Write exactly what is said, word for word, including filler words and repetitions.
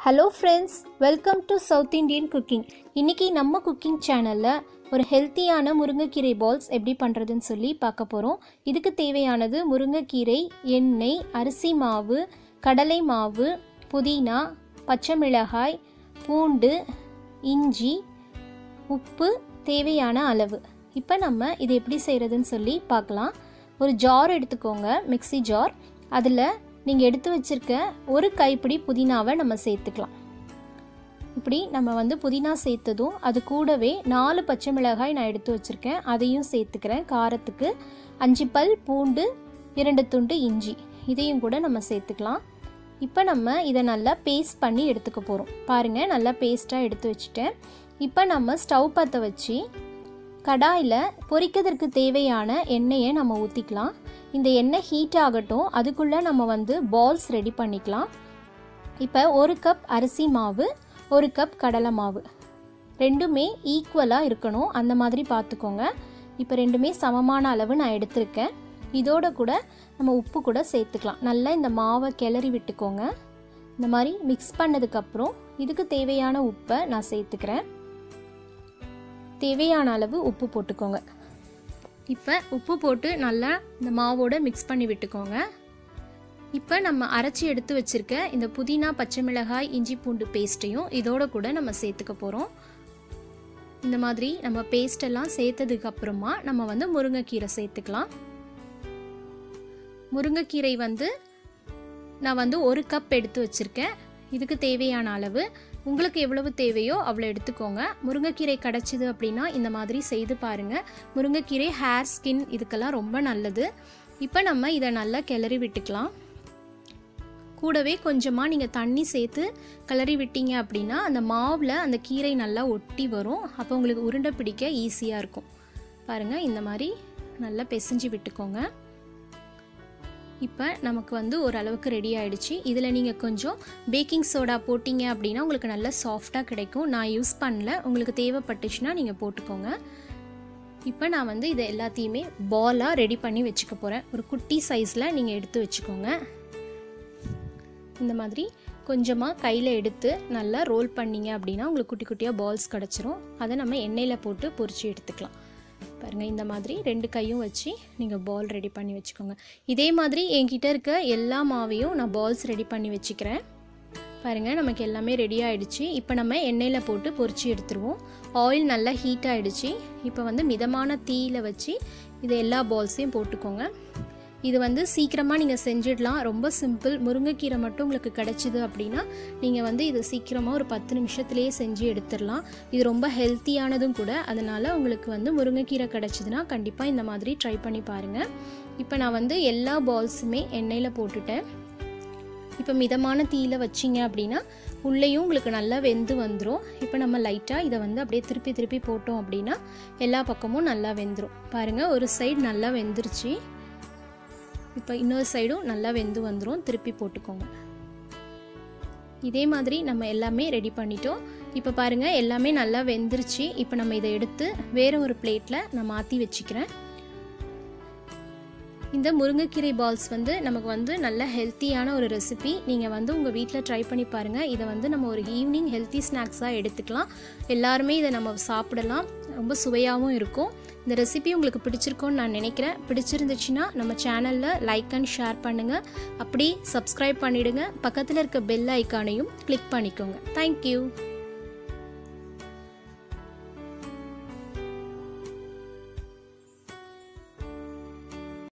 Hello friends, welcome to South Indian Cooking. இன்னைக்கு நம்ம cooking சேனல்ல ஒரு ஹெல்த்தியான முருங்கைக்கீரை பால்ஸ் எப்படி பண்றதுன்னு சொல்லி பார்க்க போறோம். இதுக்கு தேவையானது முருங்கைக்கீரை, எண்ணெய், அரிசி மாவு, கடலை மாவு, புதினா, பச்சை மிளகாய், பூண்டு, இஞ்சி, உப்பு தேவையான அளவு. இப்போ நம்ம இது எப்படி செய்யறதுன்னு சொல்லி பார்க்கலாம். ஒரு ஜார் எடுத்துக்கோங்க, மிக்ஸி ஜார். அதில் நீங்கள் எடுத்து வச்சிருக்க ஒரு கைப்பிடி புதினாவை நம்ம சேர்த்துக்கலாம். இப்படி நம்ம வந்து புதினா சேர்த்ததும் அது கூடவே நாலு பச்சை மிளகாய் நான் எடுத்து வச்சுருக்கேன், அதையும் சேர்த்துக்கிறேன். காரத்துக்கு அஞ்சு பல் பூண்டு, இரண்டு துண்டு இஞ்சி, இதையும் கூட நம்ம சேர்த்துக்கலாம். இப்போ நம்ம இதை நல்லா பேஸ்ட் பண்ணி எடுத்துக்க போகிறோம். பாருங்கள், நல்லா பேஸ்ட்டாக எடுத்து வச்சுட்டேன். இப்போ நம்ம ஸ்டவ் பற்ற வச்சு கடாயில் பொரிக்கிறதுக்கு தேவையான எண்ணெயை நம்ம ஊற்றிக்கலாம். இந்த எண்ணெய் ஹீட் ஆகட்டும், அதுக்குள்ளே நம்ம வந்து பால்ஸ் ரெடி பண்ணிக்கலாம். இப்போ ஒரு கப் அரிசி மாவு, ஒரு கப் கடலை மாவு, ரெண்டுமே ஈக்குவலாக இருக்கணும், அந்த மாதிரி பார்த்துக்கோங்க. இப்போ ரெண்டுமே சமமான அளவு நான் எடுத்திருக்கேன். இதோட கூட நம்ம உப்பு கூட சேர்த்துக்கலாம். நல்லா இந்த மாவை கிளறி விட்டுக்கோங்க. இந்த மாதிரி மிக்ஸ் பண்ணதுக்கப்புறம் இதுக்கு தேவையான உப்பை நான் சேர்த்துக்கிறேன். தேவையான அளவு உப்பு போட்டுக்கோங்க. இப்போ உப்பு போட்டு நல்லா இந்த மாவோட மிக்ஸ் பண்ணி விட்டுக்கோங்க. இப்போ நம்ம அரைச்சி எடுத்து வச்சுருக்க இந்த புதினா, பச்சை மிளகாய், இஞ்சி பூண்டு பேஸ்ட்டையும் இதோட கூட நம்ம சேர்த்துக்க போகிறோம். இந்த மாதிரி நம்ம பேஸ்டெல்லாம் சேர்த்ததுக்கு அப்புறமா நம்ம வந்து முருங்கைக்கீரை சேர்த்துக்கலாம். முருங்கைக்கீரை வந்து நான் வந்து ஒரு கப் எடுத்து வச்சுருக்கேன். இதுக்கு தேவையான அளவு, உங்களுக்கு எவ்வளவு தேவையோ அவ்வளோ எடுத்துக்கோங்க. முருங்கைக்கீரை கிடச்சிது அப்படின்னா இந்த மாதிரி செய்து பாருங்கள். முருங்கைக்கீரை ஹேர், ஸ்கின் இதுக்கெல்லாம் ரொம்ப நல்லது. இப்போ நம்ம இதை நல்லா கிளறி விட்டுக்கலாம். கூடவே கொஞ்சமாக நீங்கள் தண்ணி சேர்த்து கிளறி விட்டீங்க அப்படின்னா அந்த மாவில் அந்த கீரை நல்லா ஒட்டி வரும். அப்போ உங்களுக்கு உருண்டை பிடிக்க ஈஸியாக இருக்கும். பாருங்கள், இந்த மாதிரி நல்லா பிசைஞ்சு விட்டுக்கோங்க. இப்போ நமக்கு வந்து ஓரளவுக்கு ரெடி ஆகிடுச்சு. இதில் நீங்கள் கொஞ்சம் பேக்கிங் சோடா போட்டிங்க அப்படின்னா உங்களுக்கு நல்லா சாஃப்டாக கிடைக்கும். நான் யூஸ் பண்ணல, உங்களுக்கு தேவைப்பட்டுச்சுன்னா நீங்கள் போட்டுக்கோங்க. இப்போ நான் வந்து இதை எல்லாத்தையுமே பாலாக ரெடி பண்ணி வச்சுக்க போகிறேன். ஒரு குட்டி சைஸில் நீங்கள் எடுத்து வச்சுக்கோங்க. இந்த மாதிரி கொஞ்சமாக கையில் எடுத்து நல்லா ரோல் பண்ணிங்க அப்படின்னா உங்களுக்கு குட்டி குட்டியாக பால்ஸ் கிடச்சிரும். அதை நம்ம எண்ணெயில் போட்டு பொரிச்சு எடுத்துக்கலாம். பாருங்கள், இந்த மாதிரி ரெண்டு கையும் வச்சு நீங்கள் பால் ரெடி பண்ணி வச்சுக்கோங்க. இதே மாதிரி என்கிட்ட இருக்க எல்லா மாவையும் நான் பால்ஸ் ரெடி பண்ணி வச்சுக்கிறேன். பாருங்கள், நமக்கு எல்லாமே ரெடி ஆகிடுச்சு. இப்போ நம்ம எண்ணெயில் போட்டு பொரிச்சு எடுத்துருவோம். ஆயில் நல்லா ஹீட் ஆகிடுச்சு. இப்போ வந்து மிதமான தீயில் வச்சு இது எல்லா பால்ஸையும் போட்டுக்கோங்க. இது வந்து சீக்கிரமாக நீங்கள் செஞ்சிடலாம், ரொம்ப சிம்பிள். முருங்கைக்கீரை மட்டும் உங்களுக்கு கிடச்சிது அப்படின்னா நீங்கள் வந்து இது சீக்கிரமாக ஒரு பத்து நிமிஷத்துலேயே செஞ்சு எடுத்துடலாம். இது ரொம்ப ஹெல்த்தியானதும் கூட. அதனால் உங்களுக்கு வந்து முருங்கைக்கீரை கிடச்சிதுன்னா கண்டிப்பாக இந்த மாதிரி ட்ரை பண்ணி பாருங்கள். இப்போ நான் வந்து எல்லா பால்ஸுமே எண்ணெயில் போட்டுட்டேன். இப்போ மிதமான தீயில் வச்சிங்க அப்படின்னா உள்ளேயும் உங்களுக்கு நல்லா வெந்து வந்துடும். இப்போ நம்ம லைட்டாக இதை வந்து அப்படியே திருப்பி திருப்பி போட்டோம் அப்படின்னா எல்லா பக்கமும் நல்லா வெந்துடும். பாருங்கள், ஒரு சைடு நல்லா வெந்துருச்சு. இப்போ இன்னொரு சைடும் நல்லா வெந்து வந்துடும். திருப்பி போட்டுக்கோங்க. இதே மாதிரி நம்ம எல்லாமே ரெடி பண்ணிட்டோம். இப்போ பாருங்கள், எல்லாமே நல்லா வெந்துருச்சு. இப்போ நம்ம இதை எடுத்து வேறு ஒரு பிளேட்டில் நான் மாற்றி வச்சுக்கிறேன். இந்த முருங்கைக்கீரை பால்ஸ் வந்து நமக்கு வந்து நல்ல ஹெல்த்தியான ஒரு ரெசிபி. நீங்கள் வந்து உங்கள் வீட்டில் ட்ரை பண்ணி பாருங்கள். இதை வந்து நம்ம ஒரு ஈவினிங் ஹெல்த்தி ஸ்நாக்ஸாக எடுத்துக்கலாம். எல்லாருமே இதை நம்ம சாப்பிடலாம், ரொம்ப சுவையாகவும் இருக்கும். இந்த ரெசிபி உங்களுக்கு பிடிச்சிருக்கோன்னு நான் நினைக்கிறேன். பிடிச்சிருந்துச்சுன்னா நம்ம சேனலில் லைக் அண்ட் ஷேர் பண்ணுங்கள். அப்படி சப்ஸ்கிரைப் பண்ணிவிடுங்க. பக்கத்தில் இருக்க பெல் ஐக்கானையும் கிளிக் பண்ணிக்கோங்க. தேங்க்யூ.